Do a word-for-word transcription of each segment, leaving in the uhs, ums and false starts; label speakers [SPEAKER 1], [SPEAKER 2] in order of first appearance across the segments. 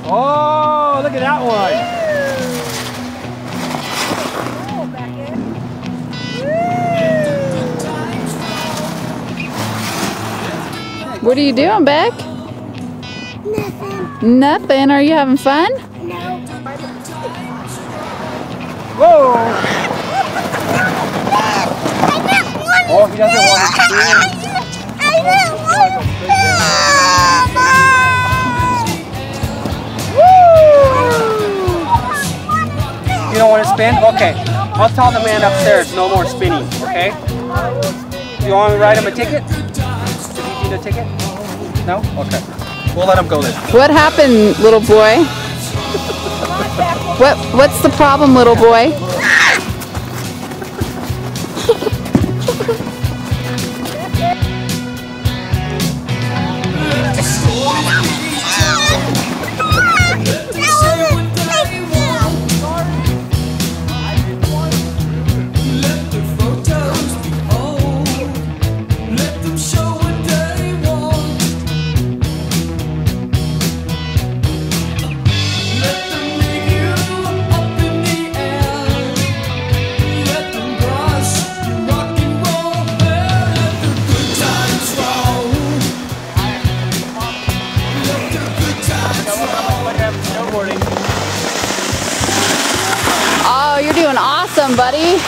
[SPEAKER 1] Oh, look at that one.
[SPEAKER 2] What are you doing, Beck?
[SPEAKER 3] Nothing.
[SPEAKER 2] Nothing. Are you having fun?
[SPEAKER 3] No.
[SPEAKER 1] Whoa!
[SPEAKER 3] I don't want
[SPEAKER 1] Oh, he doesn't want to spin.
[SPEAKER 3] I don't want to
[SPEAKER 1] You don't want to spin? Okay. I'll tell the man upstairs, no more spinning, okay? You want to write him a ticket? Does he need a ticket? No? Okay. We'll let him go then.
[SPEAKER 2] What happened, little boy? What What's the problem, little boy? Oh, you're doing awesome, buddy.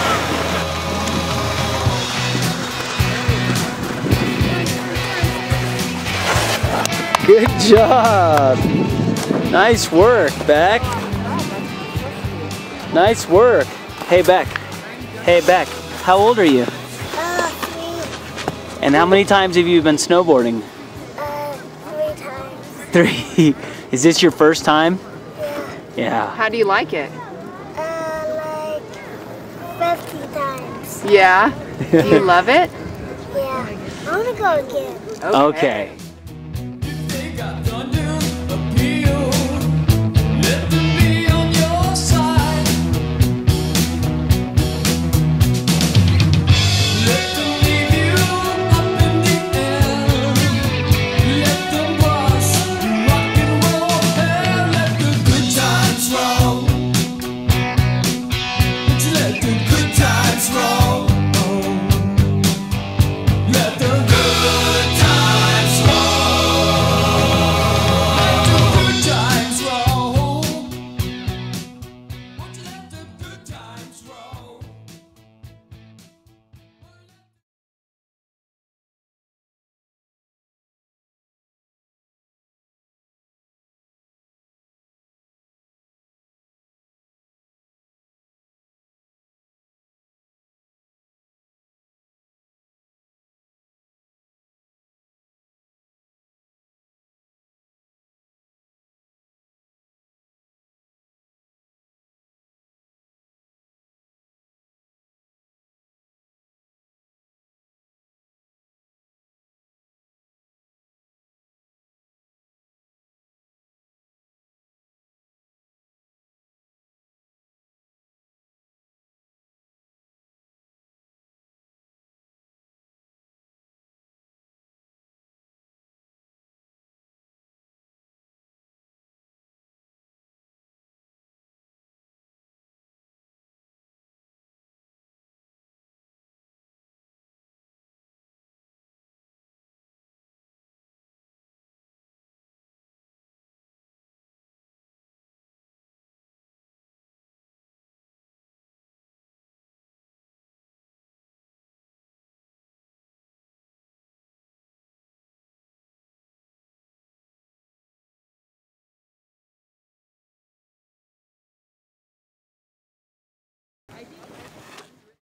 [SPEAKER 1] Good job. Nice work, Beck. Nice work. Hey, Beck. Hey, Beck. How old are you?
[SPEAKER 3] Uh, three.
[SPEAKER 1] And how many times have you been snowboarding?
[SPEAKER 3] Uh, three times.
[SPEAKER 1] Three. Is this your first time?
[SPEAKER 3] Yeah.
[SPEAKER 1] Yeah.
[SPEAKER 2] How do you like it?
[SPEAKER 3] Uh, like fifty times.
[SPEAKER 2] Yeah. Do you love it?
[SPEAKER 3] Yeah. I want to go again.
[SPEAKER 1] Okay.